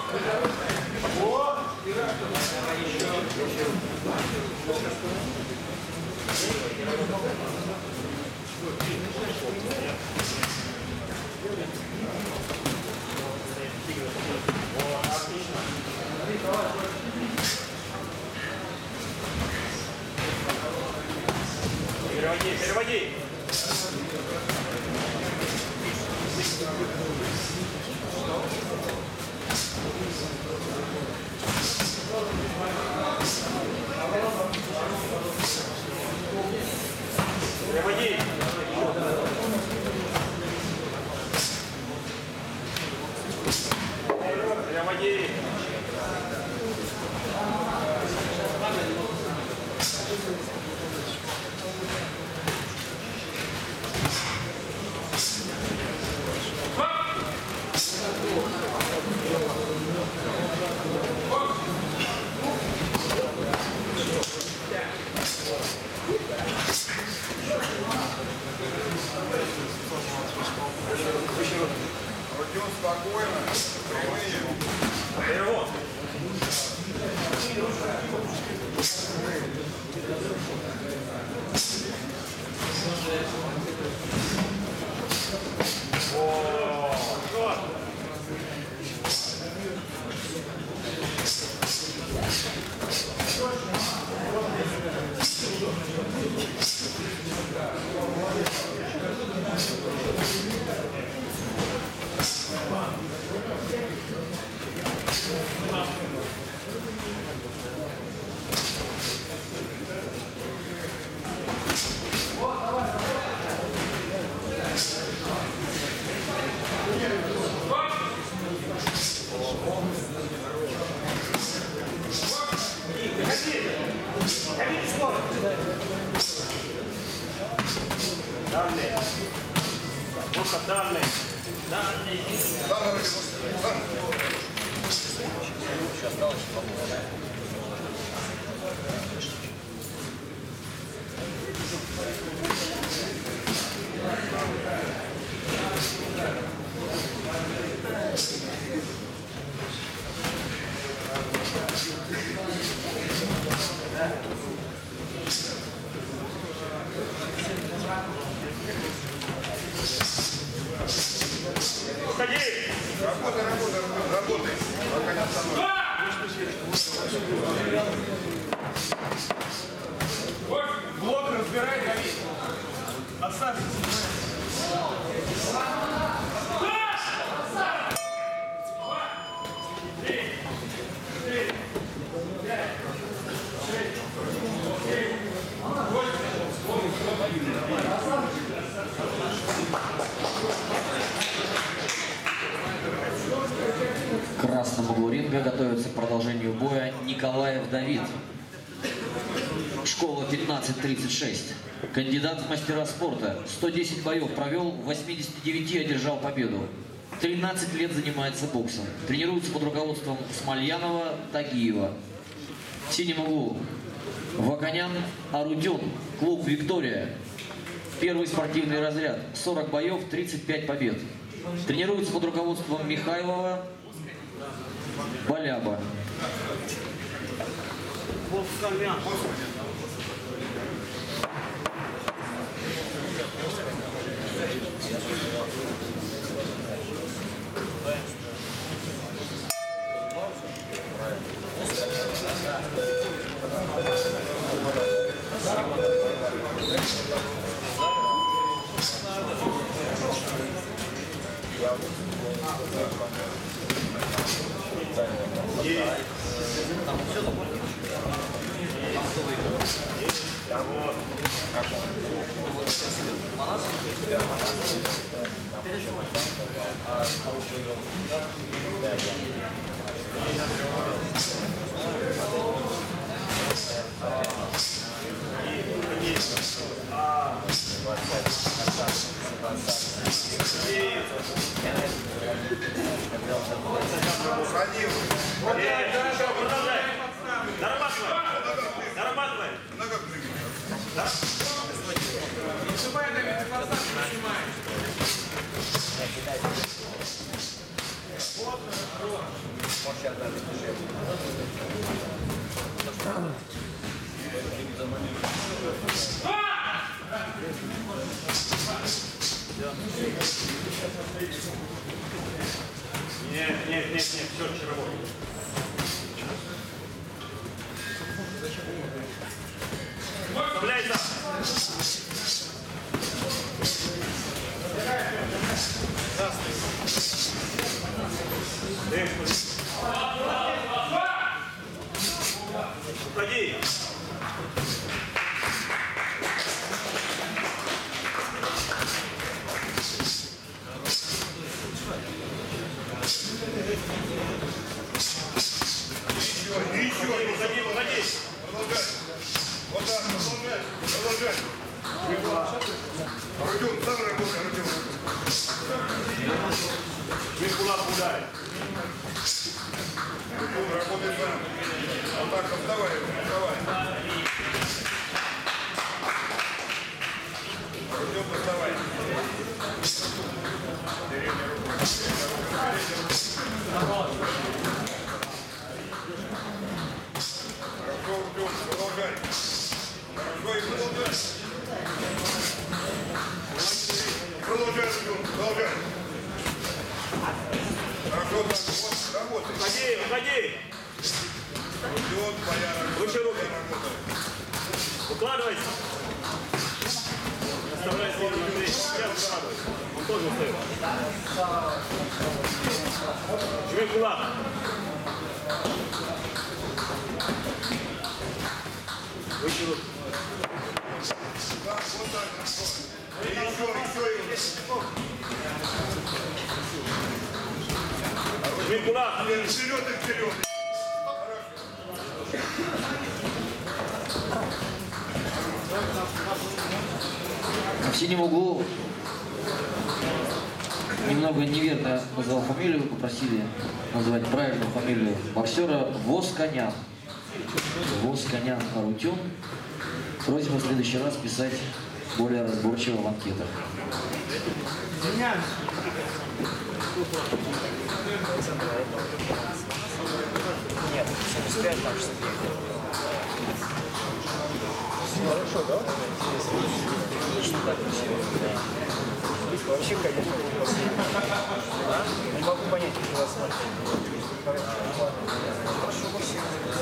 Переводи. Спокойно. Перевод. Работай. Блок разбирай, Давид. Отставь. К красному углу ринга готовится к продолжению боя Николаев Давид. Школа 1536. Кандидат в мастера спорта. 110 боев провел, в 89 одержал победу. 13 лет занимается боксом. Тренируется под руководством Смольянова, Тагиева. В синем углу Ваканян Арудюн. Клуб «Виктория». Первый спортивный разряд. 40 боев, 35 побед. Тренируется под руководством Михайлова, Баляба. Там все Нет, все, работает. Вставляй за. Уходи. Выходи. Продолжай. Вот так, продолжай. Артем, сам работай, Артем. Кулак ударь. Артем, работай сам. Вот так, вставай. Артем, доставай. Продолжай. Хорошо, и продолжай. Продолжай. Хорошо, так, вот, работай. Уходи. Идет твоя работа. Выше руки. Укладывайся. Оставляй спину на 3. Я укладывай. Он тоже устает. Жми кулак. Выше руки. Так, вот так, хорошо. И еще. Жми кулак. Вперед. В синем углу немного неверно назвал фамилию, попросили назвать правильную фамилию боксера Восканян. Восканян Арутюн. Просьба в следующий раз писать более разборчиво в анкетах. Нет, 75, там 69. Хорошо, да? Отлично, так красиво. Вообще, конечно, не могу понять, что вас хорошо, красиво.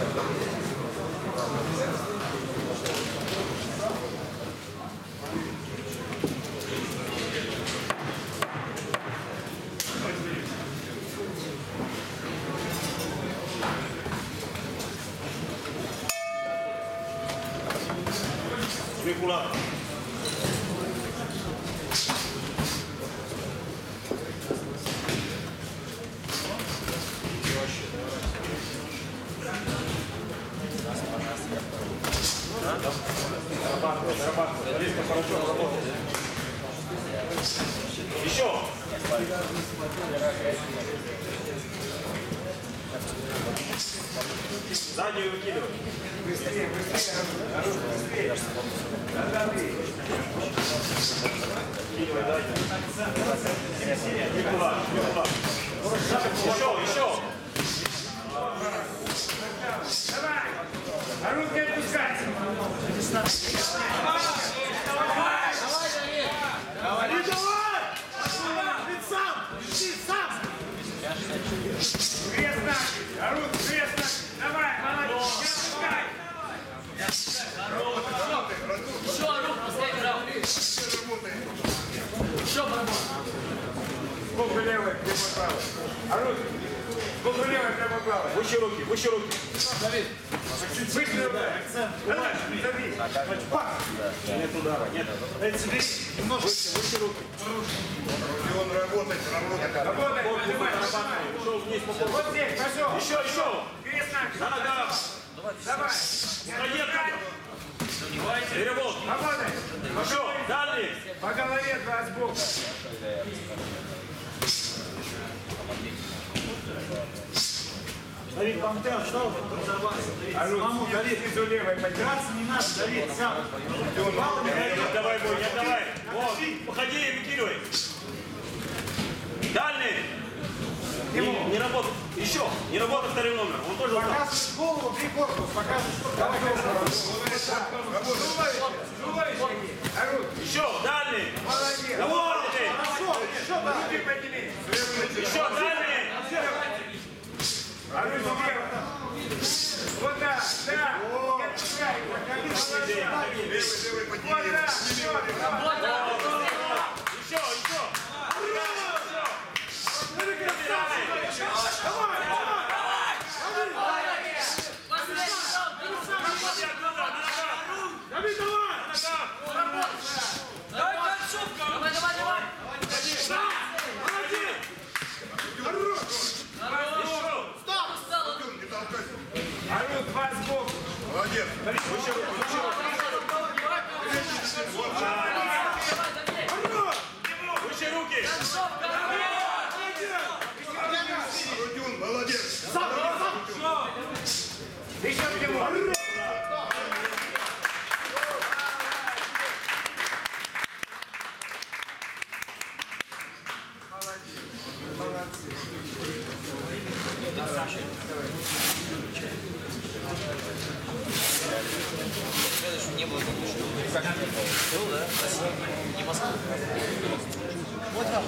Жми кулак. Зарабатывай. Близко, хорошо, работай. Еще. Заднюю выкидывай. Быстрее. Выкидывай дальше. Кулак. Еще. Давай! А руки отпускать! Давай! Ты сам! Крест! Арут, крест! Давай, молодец! Не отпускай! Еще рук, последний раунд. Еще поработай. Сколько левой, прямо правой. Арут! Сколько левой, прямо правой. Выше руки. Давид. Выше удар. Давай, забей. Нет удара, нет. Выше руки. Он работает. Работай, поднимай. Ушел вниз по полу. Вот здесь, пошел. Еще. Крест На ногах. Давай. Уходи оттуда. Перевод. Работай. Еще. Дальний. По голове два сбоку. Давид, вам ты отстал, Арут, снизу левой поднимайся. не надо, Давид, сам. Не отдавай бой, не отдавай. Вот, уходи и выкидывай. Дальний. Не работает. Еще. Не работает второй номер. Он тоже устал. Показывай голову, бей корпус. Показывай. Давай, Еще. Дальний. Молодец. Работайте. Хорошо, еще да. Руки подними. Еще дальний. А руки вверх. Вот так, да. Молодец. Левый подними. Вот так, вот так. Еще. Давид, давай. Давай, концовка! Давай! Не толкайся. А ну, два сбоку. Молодец. Выше руки. Родион, молодец. Еще к нему. Не было как был, да? Не Москва. Вот там.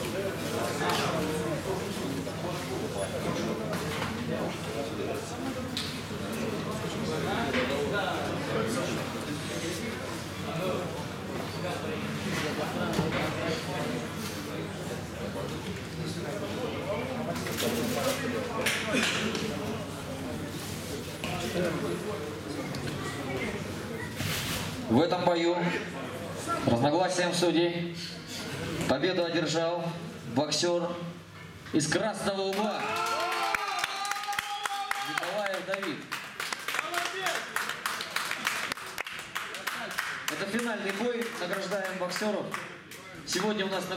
В этом бою разногласием судей победу одержал боксер из красного угла Николаев Давид. Это финальный бой. Награждаем боксеров. Сегодня у нас на